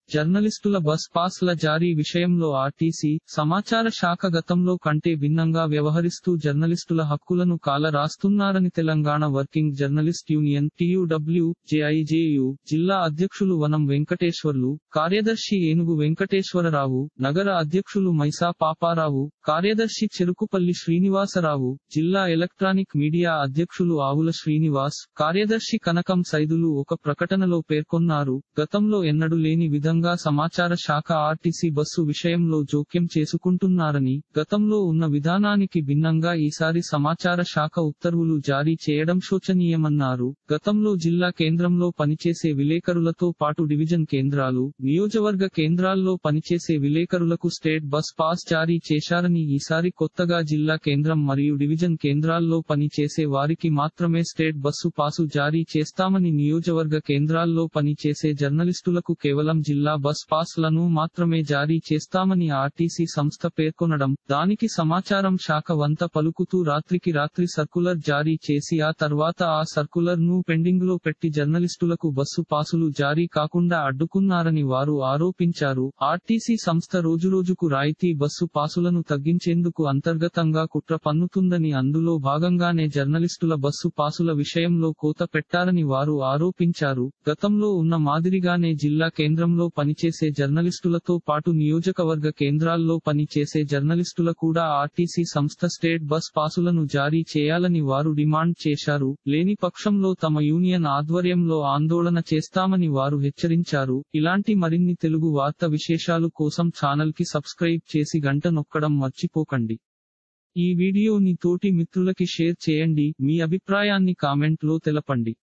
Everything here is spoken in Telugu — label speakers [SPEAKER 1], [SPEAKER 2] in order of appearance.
[SPEAKER 1] జర్నలిస్టుల బస్ పాస్ల జారీ విషయంలో ఆర్టీసీ సమాచార శాఖ గతంలో కంటే భిన్నంగా వ్యవహరిస్తూ జర్నలిస్టుల హక్కులను కాల రాస్తున్నారని Telangana working journalist union TUW JIJU జిల్లా అధ్యక్షులు వనం వెంకటేశ్వర్లు, కార్యదర్శి ఏనుగు వెంకటేశ్వరరావు, నగర అధ్యక్షులు మైసా పాపారావు, కార్యదర్శి చెరుకుపల్లి శ్రీనివాసరావు, జిల్లా ఎలక్ట్రానిక్ మీడియా అధ్యక్షులు ఆవుల శ్రీనివాస్, కార్యదర్శి కనకం సైదులు ఒక ప్రకటనలో పేర్కొన్నారు. గతంలో ఎన్నడూ లేని విధంగా సమాచార శాఖ ఆర్టీసీ బస్సు విషయంలో జోక్యం చేసుకుంటున్నారని, గతంలో ఉన్న విధానానికి భిన్నంగా ఈసారి సమాచార శాఖ ఉత్తర్వులు జారీ చేయడం శోచనీయమన్నారు. గతంలో జిల్లా కేంద్రంలో పనిచేసే విలేకరులతో పాటు డివిజన్ కేంద్రాలు, నియోజకవర్గ కేంద్రాల్లో పనిచేసే విలేకరులకు స్టేట్ బస్ పాస్ జారీ చేశారని, ఈసారి కొత్తగా జిల్లా కేంద్రం మరియు డివిజన్ కేంద్రాల్లో పని చేసే వారికి మాత్రమే స్టేట్ బస్సు పాసు జారీ చేస్తామని, నియోజకవర్గ కేంద్రాల్లో పని చేసే జర్నలిస్టులకు కేవలం జిల్లా బస్ పాస్ లను మాత్రమే జారీ చేస్తామని ఆర్టీసీ సంస్థ పేర్కొనడం, దానికి సమాచారం శాఖ వంత పలుకుతూ రాత్రికి రాత్రి సర్కులర్ జారీ చేసి ఆ తర్వాత ఆ సర్కులర్ ను పెండింగ్ లో పెట్టి జర్నలిస్టులకు బస్సు పాసులు జారీ కాకుండా అడ్డుకున్నారని వారు ఆరోపించారు. ఆర్టీసీ సంస్థ రోజురోజుకు రాయితీ బస్సు పాసులను తగ్గించేందుకు అంతర్గతంగా కుట్ర పన్నుతుందని, అందులో భాగంగానే జర్నలిస్టుల బస్సు పాసుల విషయంలో కోత పెట్టారని వారు ఆరోపించారు. గతంలో ఉన్న మాదిరిగానే జిల్లా కేంద్రంలో పనిచేసే జర్నలిస్టులతో పాటు నియోజకవర్గ కేంద్రాల్లో పని చేసే జర్నలిస్టుల కూడా ఆర్టీసీ సంస్థ స్టేట్ బస్ పాసులను జారీ చేయాలని వారు డిమాండ్ చేశారు. లేని పక్షంలో తమ యూనియన్ ఆధ్వర్యంలో ఆందోళన చేస్తామని వారు హెచ్చరించారు. ఇలాంటి మరిన్ని తెలుగు వార్త విశేషాలు కోసం ఛానల్ కి సబ్స్క్రైబ్ చేసి గంట నొక్కడం మర్చిపోకండి. ఈ వీడియోని తోటి మిత్రులకి షేర్ చేయండి. మీ అభిప్రాయాన్ని కామెంట్ లో తెలపండి.